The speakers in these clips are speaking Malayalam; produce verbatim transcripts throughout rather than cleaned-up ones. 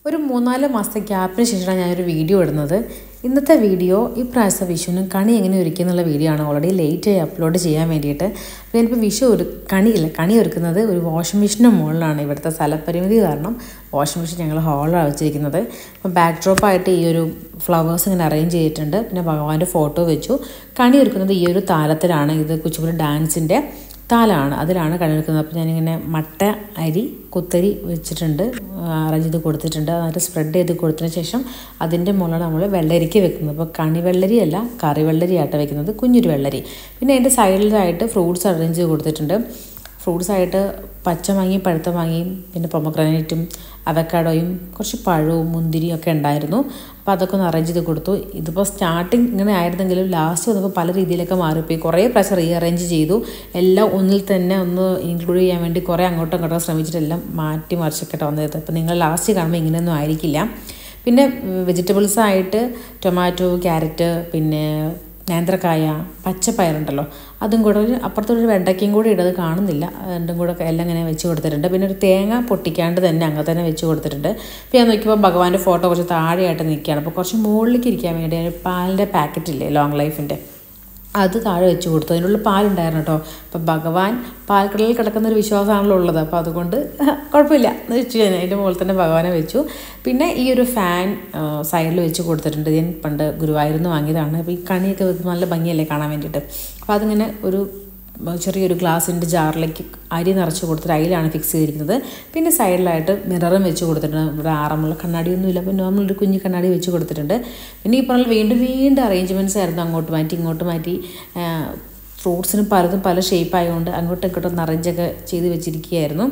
ഒരു മൂന്നാല് മാസത്തെ ഗ്യാപ്പിന് ശേഷമാണ് ഞാനൊരു വീഡിയോ ഇടുന്നത്. ഇന്നത്തെ വീഡിയോ ഈ പ്രാവശ്യത്തെ വിഷുവിനും കണി എങ്ങനെ ഒരുക്കുക എന്നുള്ള വീഡിയോ ആണ്. ഓൾറെഡി ലേറ്റായി അപ്ലോഡ് ചെയ്യാൻ വേണ്ടിയിട്ട്. അപ്പോൾ ഞാനിപ്പോൾ വിഷു ഒരു കണിയില്ല കണി ഒരുക്കുന്നത് ഒരു വാഷിംഗ് മെഷീൻ്റെ മുകളിലാണ്. ഇവിടുത്തെ സ്ഥലപരിമിതി കാരണം വാഷിംഗ് മെഷീൻ ഞങ്ങൾ ഹാളിലാണ് വെച്ചിരിക്കുന്നത്. അപ്പോൾ ബാക്ക് ഡ്രോപ്പായിട്ട് ഈ ഒരു ഫ്ലവേഴ്സ് ഇങ്ങനെ അറേഞ്ച് ചെയ്തിട്ടുണ്ട്. പിന്നെ ഭഗവാന്റെ ഫോട്ടോ വെച്ചു. കണി ഒരുക്കുന്നത് ഈ ഒരു താലത്തിലാണ്. ഇത് കുച്ചിപ്പുടി ഡാൻസിൻ്റെ താലാണ്, അതിലാണ് കണി എടുക്കുന്നത്. അപ്പോൾ ഞാനിങ്ങനെ മട്ട അരി കുത്തരി വെച്ചിട്ടുണ്ട്, അറേഞ്ച് ചെയ്ത് കൊടുത്തിട്ടുണ്ട്. എന്നിട്ട് സ്പ്രെഡ് ചെയ്ത് കൊടുത്തതിന് ശേഷം അതിൻ്റെ മുകളിലാണ് നമ്മൾ വെള്ളരിക്ക് വെക്കുന്നത്. അപ്പോൾ കണി വെള്ളരി അല്ല, കറി വെള്ളരിയായിട്ട് വെക്കുന്നത്, കുഞ്ഞൊരു വെള്ളരി. പിന്നെ അതിൻ്റെ സൈഡിലായിട്ട് ഫ്രൂട്ട്സ് അറേഞ്ച് ചെയ്ത് കൊടുത്തിട്ടുണ്ട്. ഫ്രൂട്ട്സായിട്ട് പച്ചമാങ്ങയും പഴുത്ത മാങ്ങയും പിന്നെ പൊമഗ്രാനൈറ്റും അവക്കാഡോയും കുറച്ച് പഴവും മുന്തിരിയും ഒക്കെ ഉണ്ടായിരുന്നു. അപ്പോൾ അതൊക്കെ ഒന്ന് അറേഞ്ച് ചെയ്ത് കൊടുത്തു. ഇതിപ്പോൾ സ്റ്റാർട്ടിങ് ഇങ്ങനെ ആയിരുന്നെങ്കിലും ലാസ്റ്റ് വന്നപ്പോൾ പല രീതിയിലൊക്കെ മാറിപ്പോയി. കുറേ പ്രാവശ്യം റീ അറേഞ്ച് ചെയ്തു. എല്ലാം ഒന്നിൽ തന്നെ ഒന്ന് ഇൻക്ലൂഡ് ചെയ്യാൻ വേണ്ടി കുറേ അങ്ങോട്ടും ഇങ്ങോട്ടും ശ്രമിച്ചിട്ടെല്ലാം മാറ്റി മറിച്ചൊക്കെ വന്നത്. അപ്പോൾ നിങ്ങൾ ലാസ്റ്റ് കാണുമ്പോൾ ഇങ്ങനെയൊന്നും ആയിരിക്കില്ല. പിന്നെ വെജിറ്റബിൾസായിട്ട് ടൊമാറ്റോ, ക്യാരറ്റ്, പിന്നെ നേന്ത്രക്കായ, പച്ചപ്പയറുണ്ടല്ലോ, അതും കൂടെ ഒരു അപ്പുറത്തൊരു വെണ്ടയ്ക്കയും കൂടി ഇടത് കാണുന്നില്ല. രണ്ടും കൂടെ എല്ലാം ഇങ്ങനെ വെച്ച് കൊടുത്തിട്ടുണ്ട്. പിന്നെ ഒരു തേങ്ങ പൊട്ടിക്കാണ്ട് തന്നെ അങ്ങനെ തന്നെ വെച്ച് കൊടുത്തിട്ടുണ്ട്. അപ്പോൾ ഞാൻ നോക്കിയപ്പോൾ ഭഗവാന്റെ ഫോട്ടോ കുറച്ച് താഴെയായിട്ട് നിൽക്കുകയാണ്. അപ്പോൾ കുറച്ച് മുകളിലേക്ക് ഇരിക്കാൻ വേണ്ടി പാലിൻ്റെ പാക്കറ്റില്ലേ ലോങ് ലൈഫിൻ്റെ, അത് താഴെ വെച്ച് കൊടുത്തു. അതിനുള്ള പാലുണ്ടായിരുന്നു കേട്ടോ. അപ്പോൾ ഭഗവാൻ പാൽക്കടലിൽ കിടക്കുന്നൊരു വിശ്വാസമാണല്ലോ ഉള്ളത്. അപ്പോൾ അതുകൊണ്ട് കുഴപ്പമില്ല എന്ന് വെച്ചു. ഞാൻ അതിൻ്റെ മുകളിൽ തന്നെ ഭഗവാനെ വെച്ചു. പിന്നെ ഈ ഒരു ഫാൻ സൈഡിൽ വെച്ച് കൊടുത്തിട്ടുണ്ട്. ഞാൻ പണ്ട് ഗുരുവായൂരിന്ന് വാങ്ങിയതാണ്. അപ്പോൾ ഈ കണിയൊക്കെ വെക്കുമ്പോൾ നല്ല ഭംഗിയല്ലേ കാണാൻ വേണ്ടിയിട്ട്. അപ്പോൾ അതിങ്ങനെ ഒരു ചെറിയൊരു ഗ്ലാസിൻ്റെ ജാറിലേക്ക് അരി നിറച്ച് കൊടുത്തിട്ട് അതിലാണ് ഫിക്സ് ചെയ്തിരിക്കുന്നത്. പിന്നെ സൈഡിലായിട്ട് മിററും വെച്ച് കൊടുത്തിട്ടുണ്ട്. ഇവിടെ ആറന്മുള കണ്ണാടിയൊന്നുമില്ല, അപ്പോൾ നോർമൽ ഒരു കുഞ്ഞു കണ്ണാടി വെച്ച് കൊടുത്തിട്ടുണ്ട്. പിന്നെ ഈ പറഞ്ഞാൽ വീണ്ടും വീണ്ടും അറേഞ്ച്മെൻറ്റ്സ് ആയിരുന്നു. അങ്ങോട്ട് മാറ്റി ഇങ്ങോട്ട് മാറ്റി ഫ്രൂട്ട്സിന് പലതും പല ഷേപ്പ് ആയതുകൊണ്ട് അങ്ങോട്ടും ഇങ്ങോട്ടും അറേഞ്ചൊക്കെ ചെയ്ത് വെച്ചിരിക്കുകയായിരുന്നു.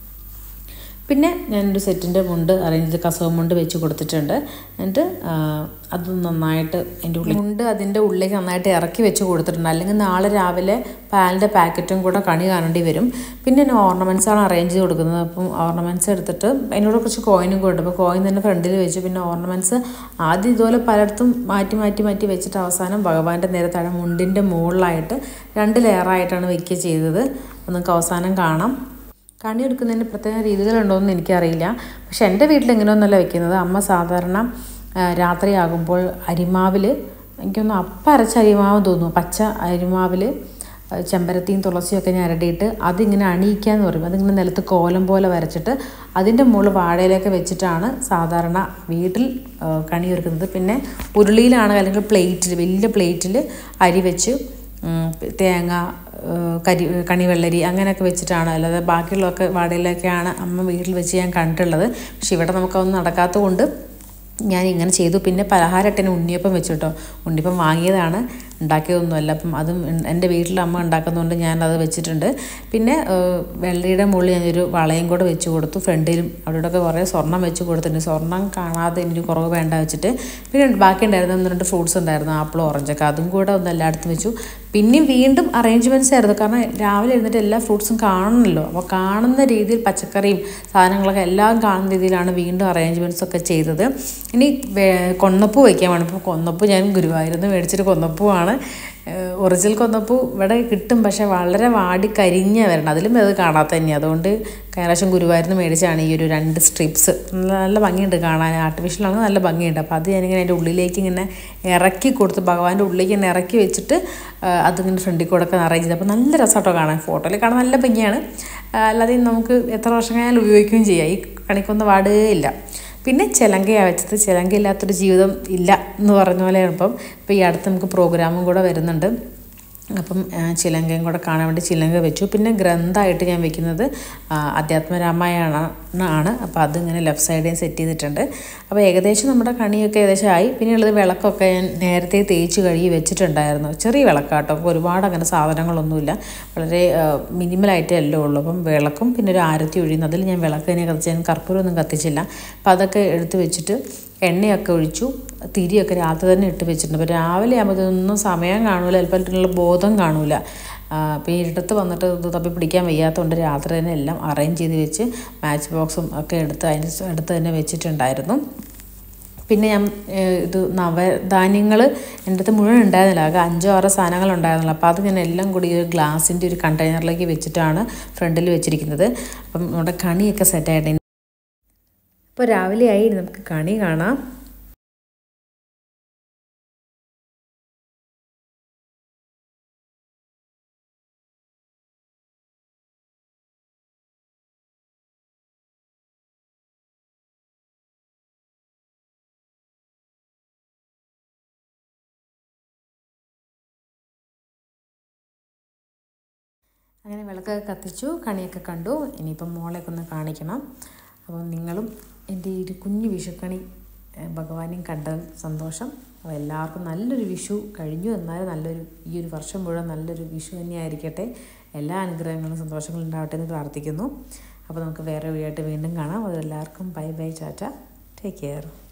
പിന്നെ ഞാനൊരു സെറ്റിൻ്റെ മുണ്ട് അറേഞ്ച് ചെയ്ത് കസവ് മുണ്ട് വെച്ച് കൊടുത്തിട്ടുണ്ട്. എന്നിട്ട് അത് നന്നായിട്ട് എൻ്റെ ഉള്ളിൽ മുണ്ട് അതിൻ്റെ ഉള്ളിലേക്ക് നന്നായിട്ട് ഇറക്കി വെച്ച് കൊടുത്തിട്ടുണ്ട്. അല്ലെങ്കിൽ നാളെ രാവിലെ പാലിൻ്റെ പാക്കറ്റും കൂടെ കണി കാണേണ്ടി വരും. പിന്നെ ഞാൻ ഓർണമെൻറ്റ്സാണ് അറേഞ്ച് ചെയ്ത് കൊടുക്കുന്നത്. അപ്പം ഓർണമെൻറ്റ്സ് എടുത്തിട്ട് അതിനോട് കുറച്ച് കോയിനും കൂടെ, അപ്പോൾ കോയിൻ തന്നെ ഫ്രണ്ടിൽ വെച്ച് പിന്നെ ഓർണമെൻറ്റ്സ് ആദ്യം ഇതുപോലെ പലയിടത്തും മാറ്റി മാറ്റി മാറ്റി വെച്ചിട്ട് അവസാനം ഭഗവാന്റെ നേരത്താണ് മുണ്ടിൻ്റെ മുകളിലായിട്ട് രണ്ട് ലെയറായിട്ടാണ് വയ്ക്കുക ചെയ്തത്. അത് നിങ്ങൾക്ക് അവസാനം കാണാം. കണി എടുക്കുന്നതിന് പ്രത്യേക രീതികളുണ്ടോയെന്ന് എനിക്കറിയില്ല. പക്ഷെ എൻ്റെ വീട്ടിൽ എങ്ങനെയൊന്നല്ല വെക്കുന്നത്. അമ്മ സാധാരണ രാത്രിയാകുമ്പോൾ അരിമാവിൽ, എനിക്കൊന്ന് അപ്പം അരച്ച അരിമാവ് തോന്നുന്നു, പച്ച അരിമാവിൽ ചെമ്പരത്തിയും തുളസിയും ഒക്കെ ഞരടിയിട്ട് അതിങ്ങനെ അണിയിക്കുക എന്ന് പറയും. അതിങ്ങനെ നിലത്ത് കോലം പോലെ വരച്ചിട്ട് അതിൻ്റെ മുകളിൽ വാഴയിലൊക്കെ വെച്ചിട്ടാണ് സാധാരണ വീട്ടിൽ കണി ഒരുക്കുന്നത്. പിന്നെ ഉരുളിയിലാണ് അല്ലെങ്കിൽ പ്ലേറ്റിൽ, വലിയ പ്ലേറ്റിൽ അരി വെച്ച് തേങ്ങ, കരി കണിവെള്ളരി അങ്ങനെയൊക്കെ വെച്ചിട്ടാണ്. അല്ലാതെ ബാക്കിയുള്ളതൊക്കെ വാടയിലൊക്കെയാണ് അമ്മ വീട്ടിൽ വെച്ച് ഞാൻ കണ്ടിട്ടുള്ളത്. പക്ഷെ ഇവിടെ നമുക്കതൊന്നും നടക്കാത്തത് കൊണ്ട് ഞാൻ ഇങ്ങനെ ചെയ്തു. പിന്നെ പലഹാരത്തിന് ഉണ്ണിയപ്പം വെച്ചു കേട്ടോ. ഉണ്ണിയപ്പം വാങ്ങിയതാണ്, ഉണ്ടാക്കിയതൊന്നുമല്ല. അപ്പം അതും എൻ്റെ വീട്ടിൽ അമ്മ ഉണ്ടാക്കുന്നതുകൊണ്ട് ഞാനത് വെച്ചിട്ടുണ്ട്. പിന്നെ വെള്ളരിയുടെ മുകളിൽ ഞാനൊരു വളയും കൂടെ വെച്ച് കൊടുത്തു. ഫ്രണ്ടിലും അവിടെയൊക്കെ കുറേ സ്വർണ്ണം വെച്ച് കൊടുത്തിട്ടുണ്ട്. സ്വർണ്ണം കാണാതെ എനിക്ക് കുറവ് വേണ്ട വെച്ചിട്ട്. പിന്നെ ബാക്കി ഉണ്ടായിരുന്നു ഒന്ന് രണ്ട് ഫ്രൂട്ട്സ് ഉണ്ടായിരുന്നു, ആപ്പിളും ഓറഞ്ചൊക്കെ, അതും കൂടെ ഒന്ന് എല്ലായിടത്തും വെച്ചു. പിന്നെയും വീണ്ടും അറേഞ്ച്മെൻറ്റ്സ് ആയിരുന്നു. കാരണം രാവിലെ ഇരുന്നിട്ട് എല്ലാ ഫ്രൂട്ട്സും കാണണമല്ലോ. അപ്പോൾ കാണുന്ന രീതിയിൽ പച്ചക്കറിയും സാധനങ്ങളൊക്കെ എല്ലാം കാണുന്ന രീതിയിലാണ് വീണ്ടും അറേഞ്ച്മെൻറ്റ്സ് ഒക്കെ ചെയ്തത്. ഇനി കൊന്നപ്പൂ വയ്ക്കാൻ വേണം. ഇപ്പോൾ കൊന്നപ്പൂ ഞാൻ ഗുരുവായൂരിന്ന് മേടിച്ചിട്ട് കൊന്നപ്പൂവാണ്. ഒറിജിനൽ കൊന്നപ്പൂ ഇവിടെ കിട്ടും, പക്ഷേ വളരെ വാടി കരിഞ്ഞ വരണം. അതിലും അത് കാണാത്ത തന്നെയാണ്. അതുകൊണ്ട് കഴിഞ്ഞ ഗുരുവായൂരിന്ന് മേടിച്ചാണ് ഈ ഒരു രണ്ട് സ്ട്രിപ്സ്. നല്ല നല്ല ഭംഗിയുണ്ട് കാണാൻ, ആർട്ടിഫിഷ്യലാണ്, നല്ല ഭംഗിയുണ്ട്. അപ്പോൾ അത് ഞാനിങ്ങനെ അതിൻ്റെ ഉള്ളിലേക്ക് ഇങ്ങനെ ഇറക്കി കൊടുത്ത് ഭഗവാന്റെ ഉള്ളിലേക്ക് ഇങ്ങനെ ഇറക്കി വെച്ചിട്ട് അതിങ്ങനെ ഫ്രണ്ടിൽ കൂടെ ഒക്കെ അറേഞ്ച് ചെയ്ത്, അപ്പോൾ നല്ല രസമാട്ടോ കാണാൻ. ഫോട്ടോയിൽ കാണാൻ നല്ല ഭംഗിയാണ്. അല്ലാതെ നമുക്ക് എത്ര വർഷം കഴിഞ്ഞാൽ ഉപയോഗിക്കുകയും ചെയ്യാം. ഈ കണിക്കൊന്നും വാടുകയില്ല. പിന്നെ ചിലങ്കയാണ് വെച്ചത്. ചിലങ്ക ഇല്ലാത്തൊരു ജീവിതം ഇല്ല എന്ന് പറഞ്ഞ പോലെ. ഇപ്പം ഇപ്പോൾ ഈ അടുത്ത് നമുക്ക് പ്രോഗ്രാമും കൂടെ വരുന്നുണ്ട്. അപ്പം ചിലങ്കയും കൂടെ കാണാൻ വേണ്ടി ചിലങ്ക വെച്ചു. പിന്നെ ഗ്രന്ഥമായിട്ട് ഞാൻ വെക്കുന്നത് അധ്യാത്മരാമായണമാണ്. അപ്പോൾ അതിങ്ങനെ ലെഫ്റ്റ് സൈഡിൽ സെറ്റ് ചെയ്തിട്ടുണ്ട്. അപ്പോൾ ഏകദേശം നമ്മുടെ കണിയൊക്കെ ഏകദേശം ആയി. പിന്നെയുള്ളത് വിളക്കൊക്കെ ഞാൻ നേരത്തെ തേച്ച് കഴുകി വെച്ചിട്ടുണ്ടായിരുന്നു. ചെറിയ വിളക്കാട്ടോ, അപ്പോൾ ഒരുപാട് അങ്ങനെ സാധനങ്ങളൊന്നുമില്ല, വളരെ മിനിമലായിട്ടേ എല്ലാം ഉള്ളൂ. അപ്പം വിളക്കും പിന്നെ ഒരു ആരത്തി ഒഴിയുന്നു. അതിൽ ഞാൻ വിളക്ക് തന്നെ കത്തിച്ച്, ഞാൻ കർപ്പൂരമൊന്നും കത്തിച്ചില്ല. അപ്പോൾ അതൊക്കെ എടുത്ത് വെച്ചിട്ട് എണ്ണയൊക്കെ ഒഴിച്ചു. തിരിയൊക്കെ രാത്രി തന്നെ ഇട്ട് വെച്ചിട്ടുണ്ട്. അപ്പോൾ രാവിലെ ആകുമ്പോൾ ഇതൊന്നും സമയം കാണൂല, ചിലപ്പോൾ ബോധം കാണൂല. അപ്പോൾ ഈ ഇരുട്ടത്ത് വന്നിട്ട് ഇത് തപ്പി പിടിക്കാൻ വയ്യാത്തതുകൊണ്ട് രാത്രി തന്നെ എല്ലാം അറേഞ്ച് ചെയ്ത് വെച്ച് മാച്ച് ബോക്സും ഒക്കെ എടുത്ത് അതിൻ്റെ അടുത്ത് തന്നെ വെച്ചിട്ടുണ്ടായിരുന്നു. പിന്നെ ഞാൻ ഇത് നവധാന്യങ്ങൾ എൻ്റെ അടുത്ത് മുഴുവൻ ഉണ്ടായിരുന്നില്ല, ആകെ അഞ്ചോ ആറോ സാധനങ്ങൾ ഉണ്ടായിരുന്നില്ല. അപ്പോൾ അത് ഞാൻ എല്ലാം കൂടി ഒരു ഗ്ലാസിൻ്റെ ഒരു കണ്ടെയ്നറിലേക്ക് വെച്ചിട്ടാണ് ഫ്രണ്ടിൽ വെച്ചിരിക്കുന്നത്. അപ്പം നമ്മുടെ കണിയൊക്കെ സെറ്റായിട്ട് അപ്പോൾ രാവിലെ ആയി, നമുക്ക് കണി കാണാം. അങ്ങനെ വിളക്കൊക്കെ കത്തിച്ചു, കണിയൊക്കെ കണ്ടു. ഇനിയിപ്പം മോളെയൊക്കെ ഒന്ന് കാണിക്കണം. അപ്പം നിങ്ങളും എൻ്റെ ഈ ഒരു കുഞ്ഞു വിഷുക്കണി ഭഗവാനെയും കണ്ടതിൽ സന്തോഷം. അപ്പോൾ എല്ലാവർക്കും നല്ലൊരു വിഷു കഴിഞ്ഞു. എന്നാലും നല്ലൊരു ഈ ഒരു വർഷം മുഴുവൻ നല്ലൊരു വിഷു തന്നെയായിരിക്കട്ടെ. എല്ലാ അനുഗ്രഹങ്ങളും സന്തോഷങ്ങളും ഉണ്ടാവട്ടെ എന്ന് പ്രാർത്ഥിക്കുന്നു. അപ്പോൾ നമുക്ക് വേറെ വീഡിയോ ആയിട്ട് വീണ്ടും കാണാം. അതെല്ലാവർക്കും bye bye, tata, take care.